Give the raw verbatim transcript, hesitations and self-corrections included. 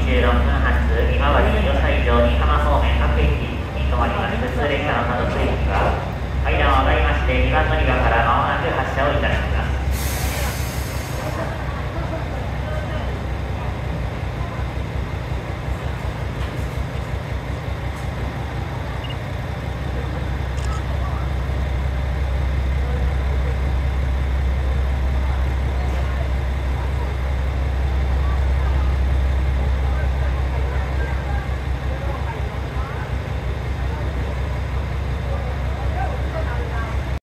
じゅうろっぷん発今治よさ以上に浜方面各駅に停まります普通列車の各区域は階段を上がりましてにばん乗り場からまもなく発車をいたします。